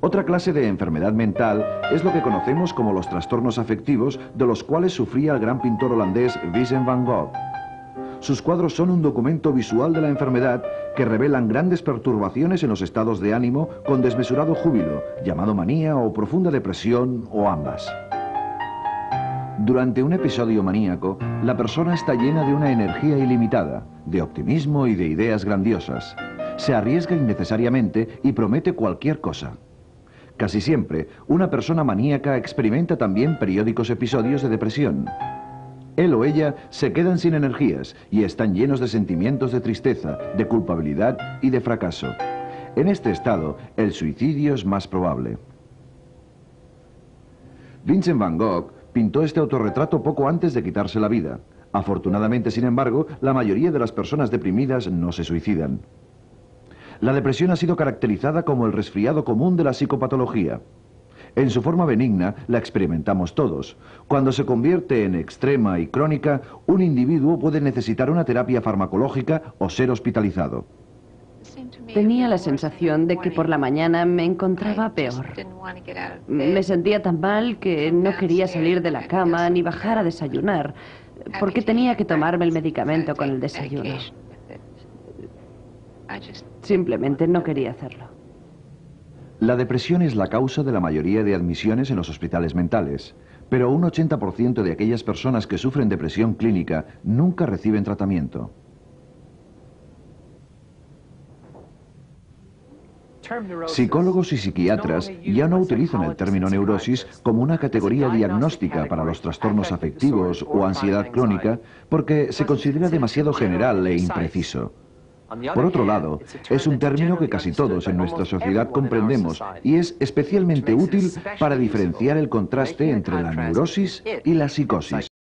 Otra clase de enfermedad mental es lo que conocemos como los trastornos afectivos, de los cuales sufría el gran pintor holandés Vincent van Gogh. Sus cuadros son un documento visual de la enfermedad que revelan grandes perturbaciones en los estados de ánimo con desmesurado júbilo, llamado manía o profunda depresión o ambas. Durante un episodio maníaco, la persona está llena de una energía ilimitada, de optimismo y de ideas grandiosas. Se arriesga innecesariamente y promete cualquier cosa. Casi siempre, una persona maníaca experimenta también periódicos episodios de depresión. Él o ella se quedan sin energías y están llenos de sentimientos de tristeza, de culpabilidad y de fracaso. En este estado, el suicidio es más probable. Vincent van Gogh pintó este autorretrato poco antes de quitarse la vida. Afortunadamente, sin embargo, la mayoría de las personas deprimidas no se suicidan. La depresión ha sido caracterizada como el resfriado común de la psicopatología. En su forma benigna la experimentamos todos. Cuando se convierte en extrema y crónica, un individuo puede necesitar una terapia farmacológica o ser hospitalizado. Tenía la sensación de que por la mañana me encontraba peor. Me sentía tan mal que no quería salir de la cama ni bajar a desayunar, porque tenía que tomarme el medicamento con el desayuno. Simplemente no quería hacerlo. La depresión es la causa de la mayoría de admisiones en los hospitales mentales, pero un 80% de aquellas personas que sufren depresión clínica nunca reciben tratamiento. Psicólogos y psiquiatras ya no utilizan el término neurosis como una categoría diagnóstica para los trastornos afectivos o ansiedad crónica porque se considera demasiado general e impreciso. Por otro lado, es un término que casi todos en nuestra sociedad comprendemos y es especialmente útil para diferenciar el contraste entre la neurosis y la psicosis.